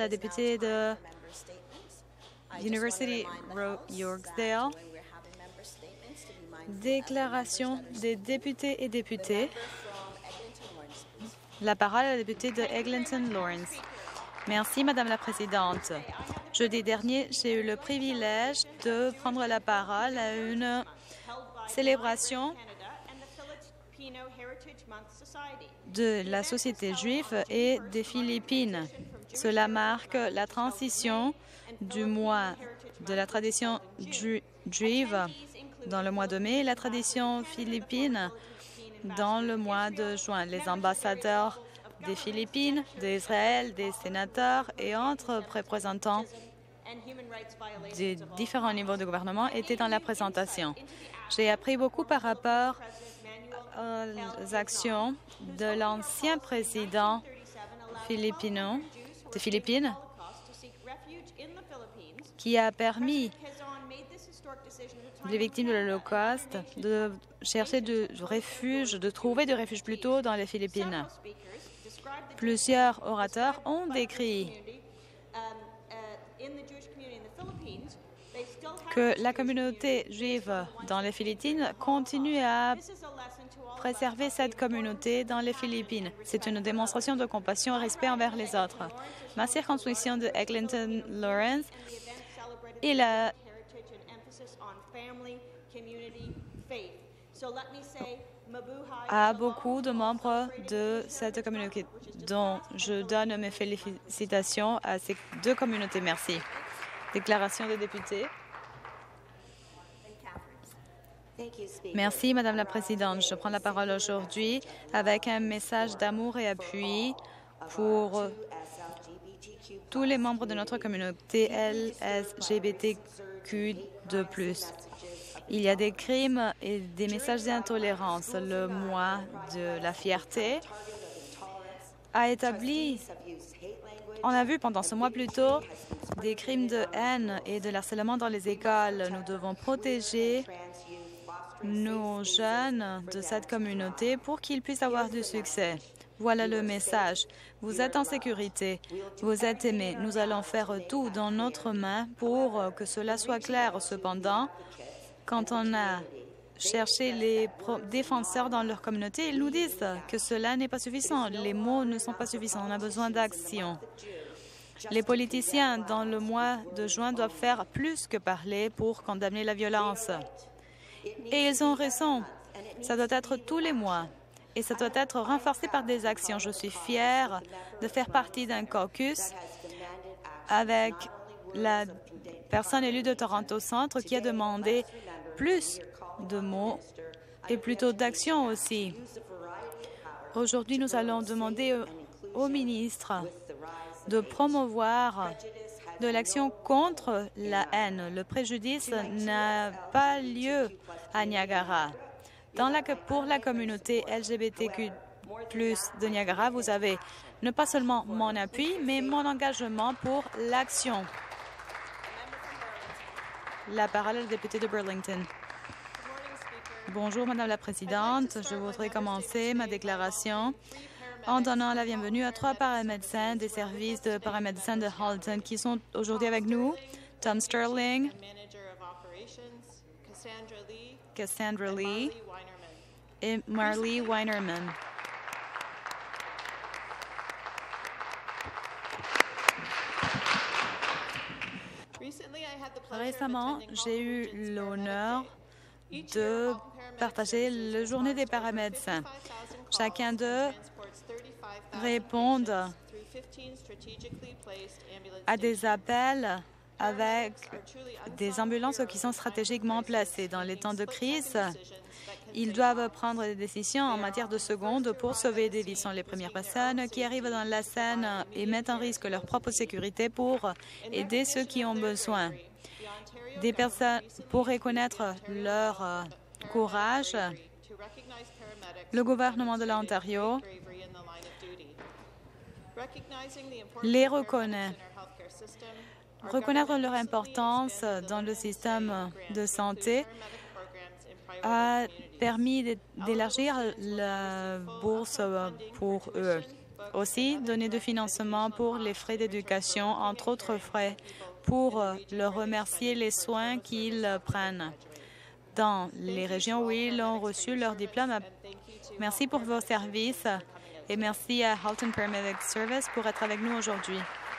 la députée de University Yorkdale. Déclaration des députés et députées. La parole à la députée de Eglinton Lawrence. Merci, Madame la Présidente. Jeudi dernier, j'ai eu le privilège de prendre la parole à une célébration de la société juive et des Philippines. Cela marque la transition du mois de la tradition juive dans le mois de mai et la tradition philippine dans le mois de juin. Les ambassadeurs des Philippines, d'Israël, des sénateurs et autres représentants des différents niveaux de gouvernement étaient dans la présentation. J'ai appris beaucoup par rapport aux actions de l'ancien président des Philippines qui a permis les victimes de l'Holocauste de chercher du refuge, de trouver du refuge plutôt dans les Philippines. Plusieurs orateurs ont décrit que la communauté juive dans les Philippines continue à préserver cette communauté dans les Philippines. C'est une démonstration de compassion et respect envers les autres. Ma circonscription de Eglinton Lawrence a beaucoup de membres de cette communauté, dont je donne mes félicitations à ces deux communautés. Merci. Déclaration des députés. Merci, Madame la Présidente. Je prends la parole aujourd'hui avec un message d'amour et appui pour tous les membres de notre communauté LGBTQ+. Il y a des crimes et des messages d'intolérance. Le mois de la fierté a établi, on a vu pendant ce mois plutôt, des crimes de haine et de harcèlement dans les écoles. Nous devons protéger nos jeunes de cette communauté pour qu'ils puissent avoir du succès. Voilà le message. Vous êtes en sécurité, vous êtes aimés. Nous allons faire tout dans notre main pour que cela soit clair. Cependant, quand on a cherché les défenseurs dans leur communauté, ils nous disent que cela n'est pas suffisant. Les mots ne sont pas suffisants. On a besoin d'action. Les politiciens, dans le mois de juin, doivent faire plus que parler pour condamner la violence. Et ils ont raison. Ça doit être tous les mois. Et ça doit être renforcé par des actions. Je suis fière de faire partie d'un caucus avec la personne élue de Toronto Centre qui a demandé plus de mots et plutôt d'actions aussi. Aujourd'hui, nous allons demander au ministre de promouvoir de l'action contre la haine. Le préjudice n'a pas lieu à Niagara. Pour la communauté LGBTQ+ de Niagara, vous avez ne pas seulement mon appui, mais mon engagement pour l'action. La parole est au député de Burlington. Bonjour, Madame la Présidente. Je voudrais commencer ma déclaration en donnant la bienvenue à 3 paramédecins des services de paramédecins de Halton qui sont aujourd'hui avec nous. Tom Sterling, Cassandra Lee et Marley Weinerman. Récemment, j'ai eu l'honneur de partager la journée des paramédecins. Chacun d'eux répond à des appels avec des ambulances qui sont stratégiquement placées. Dans les temps de crise, ils doivent prendre des décisions en matière de secondes pour sauver des vies. Ce sont les premières personnes qui arrivent dans la scène et mettent en risque leur propre sécurité pour aider ceux qui ont besoin. Des personnes, pour reconnaître leur courage, le gouvernement de l'Ontario les reconnaît. Reconnaître leur importance dans le système de santé a permis d'élargir la bourse pour eux. aussi donné de financement pour les frais d'éducation, entre autres frais, pour leur remercier les soins qu'ils prennent dans les régions où ils ont reçu leur diplôme. Merci pour vos services et merci à Halton Paramedic Service pour être avec nous aujourd'hui.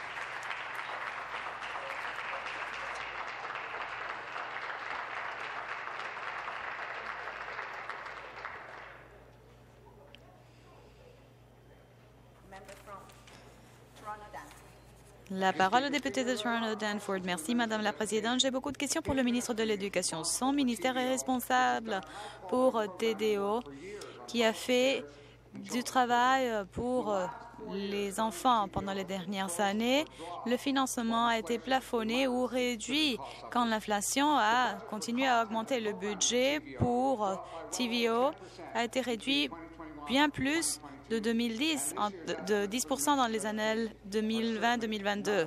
La parole au député de Toronto-Danforth. Merci, Madame la Présidente. J'ai beaucoup de questions pour le ministre de l'Éducation. Son ministère est responsable pour TDO, qui a fait du travail pour les enfants pendant les dernières années. Le financement a été plafonné ou réduit quand l'inflation a continué à augmenter. Le budget pour TVO a été réduit bien plus de 2010, de 10 dans les années 2020-2022.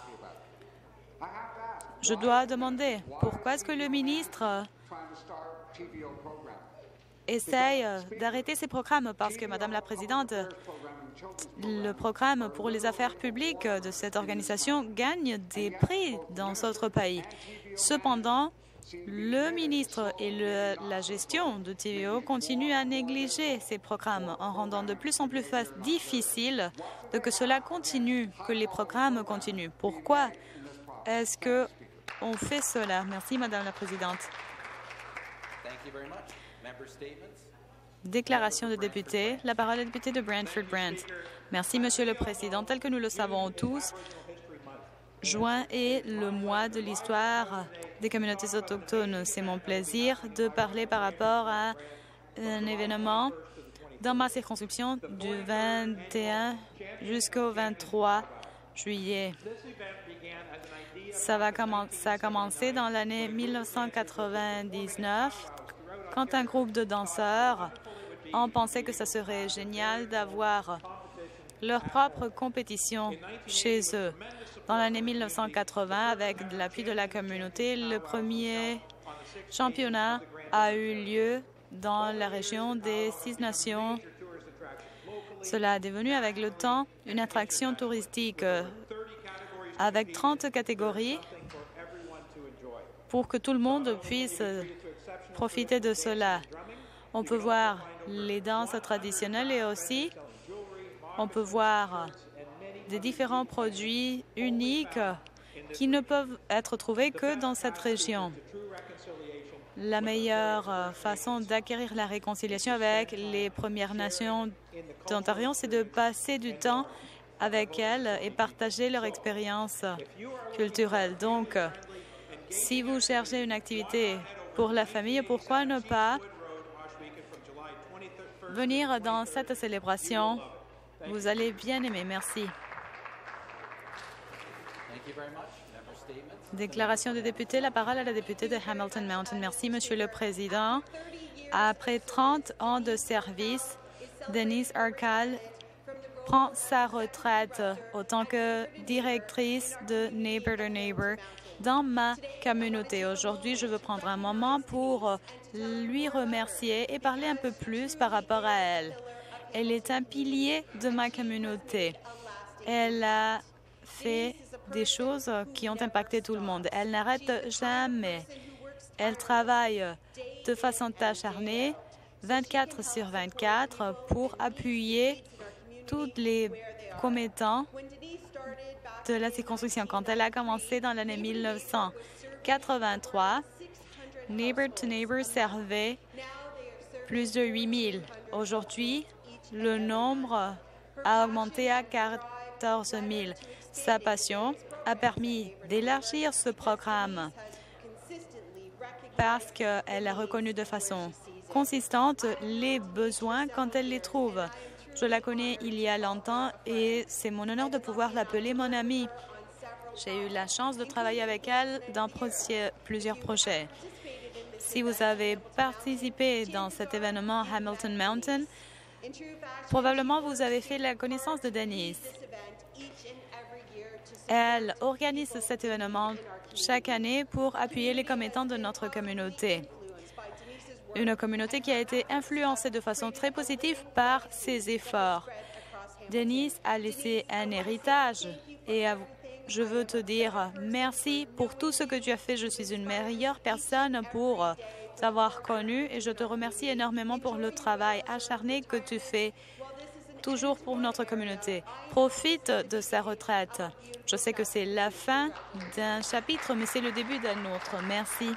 Je dois demander pourquoi est-ce que le ministre essaye d'arrêter ces programmes, parce que, Madame la Présidente, le programme pour les affaires publiques de cette organisation gagne des prix dans notre pays. Cependant, le ministre et la gestion de TVO continuent à négliger ces programmes en rendant de plus en plus difficile que cela continue, que les programmes continuent. Pourquoi est-ce qu'on fait cela? Merci, Madame la Présidente. Déclaration de député. La parole est au député de Brantford-Brant. Merci, Monsieur le Président. Tel que nous le savons tous, juin est le mois de l'histoire des communautés autochtones. C'est mon plaisir de parler par rapport à un événement dans ma circonscription du 21 jusqu'au 23 juillet. Ça a commencé dans l'année 1999, quand un groupe de danseurs ont pensé que ça serait génial d'avoir leur propre compétition chez eux. Dans l'année 1980, avec l'appui de la communauté, le premier championnat a eu lieu dans la région des Six Nations. Cela est devenu avec le temps une attraction touristique avec 30 catégories pour que tout le monde puisse profiter de cela. On peut voir les danses traditionnelles et aussi on peut voir des différents produits uniques qui ne peuvent être trouvés que dans cette région. La meilleure façon d'acquérir la réconciliation avec les Premières Nations d'Ontario, c'est de passer du temps avec elles et partager leur expérience culturelle. Donc, si vous cherchez une activité pour la famille, pourquoi ne pas venir dans cette célébration? Vous allez bien aimer. Merci. Déclaration de député. La parole à la députée de Hamilton Mountain. Merci, Monsieur le Président. Après 30 ans de service, Denise Arcall prend sa retraite en tant que directrice de Neighbour to Neighbour dans ma communauté. Aujourd'hui, je veux prendre un moment pour lui remercier et parler un peu plus par rapport à elle. Elle est un pilier de ma communauté. Elle a fait des choses qui ont impacté tout le monde. Elle n'arrête jamais. Elle travaille de façon acharnée, 24 sur 24, pour appuyer tous les commettants de la circonscription. Quand elle a commencé dans l'année 1983, Neighbour to Neighbour servait plus de 8 000. Aujourd'hui, le nombre a augmenté à 14 000. Sa passion a permis d'élargir ce programme parce qu'elle a reconnu de façon consistante les besoins quand elle les trouve. Je la connais il y a longtemps et c'est mon honneur de pouvoir l'appeler mon amie. J'ai eu la chance de travailler avec elle dans plusieurs projets. Si vous avez participé dans cet événement Hamilton Mountain, probablement vous avez fait la connaissance de Denise. Elle organise cet événement chaque année pour appuyer les commettants de notre communauté. Une communauté qui a été influencée de façon très positive par ses efforts. Denise a laissé un héritage et je veux te dire merci pour tout ce que tu as fait. Je suis une meilleure personne pour t'avoir connu et je te remercie énormément pour le travail acharné que tu fais toujours pour notre communauté. Profite de sa retraite. Je sais que c'est la fin d'un chapitre, mais c'est le début d'un autre. Merci.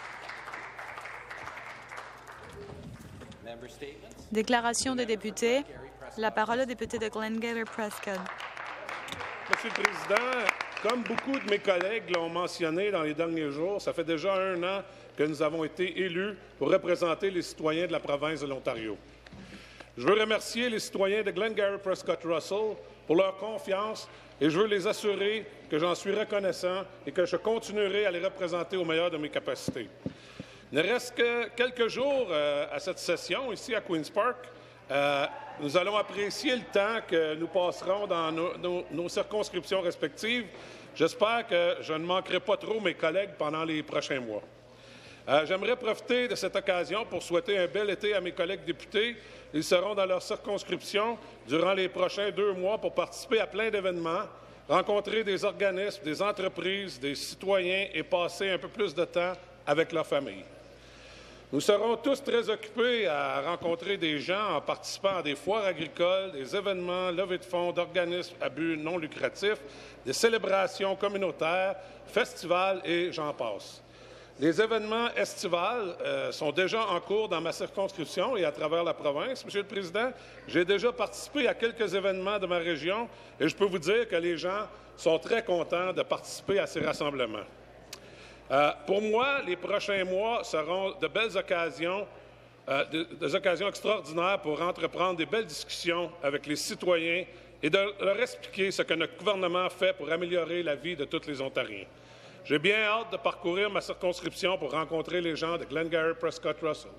Déclaration des députés. La parole au député de Glengarry-Prescott. Monsieur le Président, comme beaucoup de mes collègues l'ont mentionné dans les derniers jours, ça fait déjà 1 an que nous avons été élus pour représenter les citoyens de la province de l'Ontario. Je veux remercier les citoyens de Glengarry-Prescott-Russell pour leur confiance et je veux les assurer que j'en suis reconnaissant et que je continuerai à les représenter au meilleur de mes capacités. Il ne reste que quelques jours à cette session ici à Queen's Park. Nous allons apprécier le temps que nous passerons dans nos circonscriptions respectives. J'espère que je ne manquerai pas trop mes collègues pendant les prochains mois. J'aimerais profiter de cette occasion pour souhaiter un bel été à mes collègues députés. Ils seront dans leur circonscription durant les prochains 2 mois pour participer à plein d'événements, rencontrer des organismes, des entreprises, des citoyens et passer un peu plus de temps avec leur famille. Nous serons tous très occupés à rencontrer des gens en participant à des foires agricoles, des événements, levées de fonds d'organismes à but non lucratif, des célébrations communautaires, festivals et j'en passe. Les événements estivals sont déjà en cours dans ma circonscription et à travers la province. Monsieur le Président, j'ai déjà participé à quelques événements de ma région et je peux vous dire que les gens sont très contents de participer à ces rassemblements. Pour moi, les prochains mois seront de belles occasions, des occasions extraordinaires pour entreprendre des belles discussions avec les citoyens et de leur expliquer ce que notre gouvernement fait pour améliorer la vie de tous les Ontariens. J'ai bien hâte de parcourir ma circonscription pour rencontrer les gens de Glengarry-Prescott-Russell.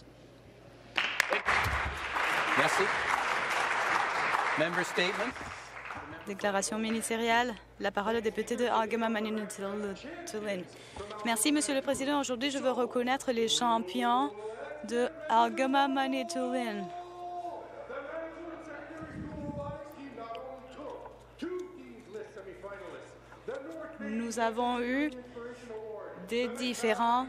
Merci. Member statement. Déclaration ministérielle. La parole au député de Algoma-Manitoulin. Merci, Monsieur le Président. Aujourd'hui, je veux reconnaître les champions de Algoma-Manitoulin. Nous avons eu des différents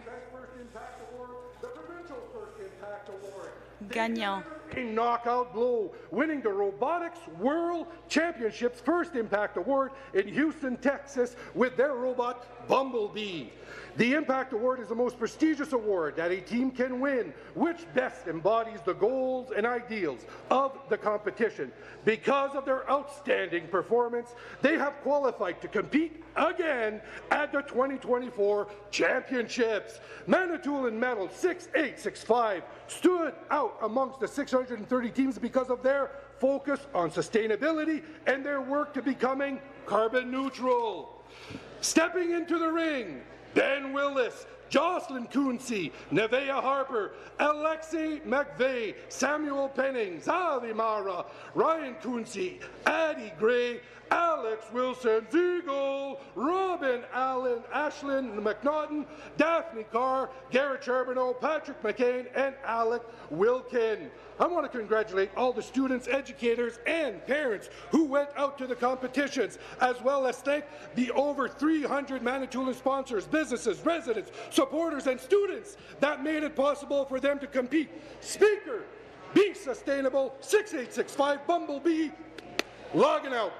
gagnants. Knockout blow, winning the Robotics World Championships First Impact Award in Houston, Texas, with their robot Bumblebee. The Impact Award is the most prestigious award that a team can win, which best embodies the goals and ideals of the competition. Because of their outstanding performance, they have qualified to compete again at the 2024 Championships. Manitoulin Medal 6865 stood out amongst the 630 teams because of their focus on sustainability and their work to becoming carbon neutral. Stepping into the ring, Ben Willis, Jocelyn Coonsey, Nevaeh Harper, Alexei McVeigh, Samuel Penning, Zali Mara, Ryan Coonsey, Addie Gray, Alex Wilson, Ziegel, Robin Allen, Ashlyn McNaughton, Daphne Carr, Garrett Charbonneau, Patrick McCain, and Alec Wilkin. I want to congratulate all the students, educators, and parents who went out to the competitions, as well as thank the over 300 Manitoulin sponsors, businesses, residents, supporters, and students that made it possible for them to compete. Speaker, be sustainable, 6865 Bumblebee, logging out.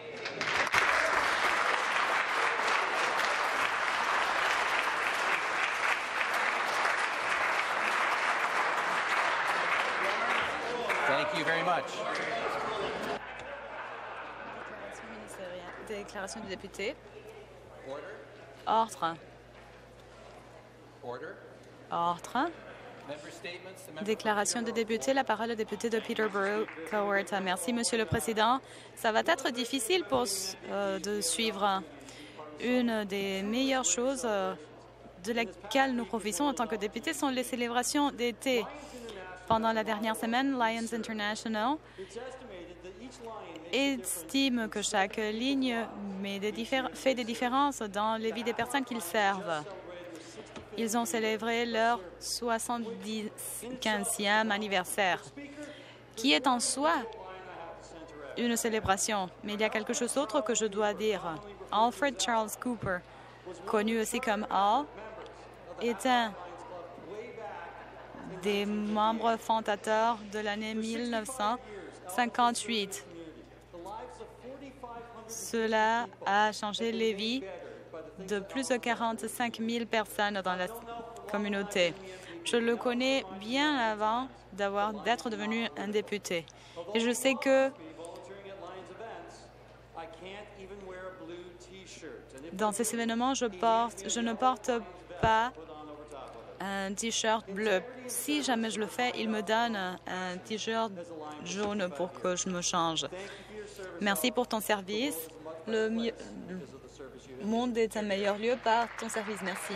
Thank you very much. Déclaration du député. Order. Ordre. Order. Ordre. Member statements. The member Déclaration de député. La parole au député de Peterborough, Kawartha. Merci, Monsieur le Président. Ça va être difficile de suivre. Une des meilleures choses de laquelle nous profitons en tant que députés sont les célébrations d'été. Pendant la dernière semaine, Lions International estime que chaque ligne fait des différences dans les vies des personnes qu'ils servent. Ils ont célébré leur 75e anniversaire, qui est en soi une célébration. Mais il y a quelque chose d'autre que je dois dire. Alfred Charles Cooper, connu aussi comme Al, est un des membres fondateurs de l'année 1958. Cela a changé les vies de plus de 45 000 personnes dans la communauté. Je le connais bien avant d'être devenu un député. Et je sais que dans ces événements, je ne porte pas un T-shirt bleu. Si jamais je le fais, il me donne un T-shirt jaune pour que je me change. Merci pour ton service. Le monde est un meilleur lieu par ton service. Merci.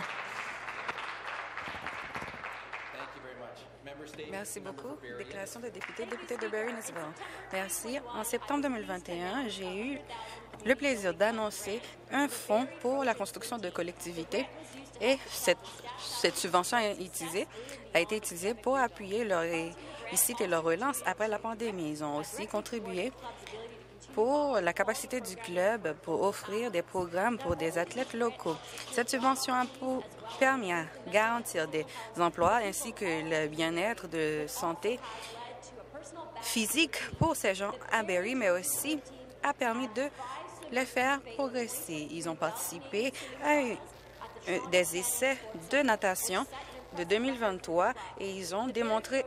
Merci beaucoup. Déclaration de député de Barrie-Niceville. Merci. En septembre 2021, j'ai eu le plaisir d'annoncer un fonds pour la construction de collectivités et cette subvention a été utilisée pour appuyer leur réussite et leur relance après la pandémie. Ils ont aussi contribué pour la capacité du club pour offrir des programmes pour des athlètes locaux. Cette subvention a permis à garantir des emplois ainsi que le bien-être de santé physique pour ces gens à Barrie, mais aussi a permis de les faire progresser. Ils ont participé à des essais de natation de 2023 et ils ont démontré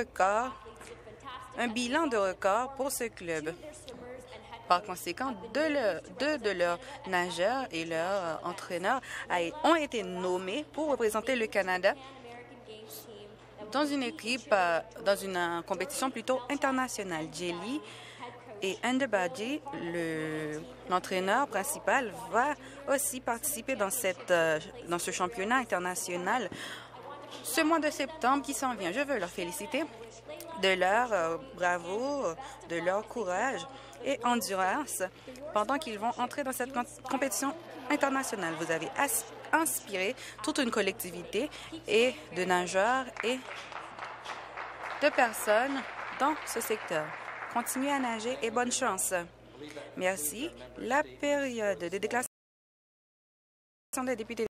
un bilan de record pour ce club. Par conséquent, deux de leurs nageurs et leurs entraîneurs ont été nommés pour représenter le Canada dans une équipe, dans une compétition plutôt internationale. Jelly et Andebadji, l'entraîneur principal, va aussi participer dans ce championnat international ce mois de septembre qui s'en vient. Je veux leur féliciter de leur bravoure, de leur courage et endurance pendant qu'ils vont entrer dans cette compétition internationale. Vous avez inspiré toute une collectivité et de nageurs et de personnes dans ce secteur. Continuez à nager et bonne chance. Merci. La période de déclaration des députés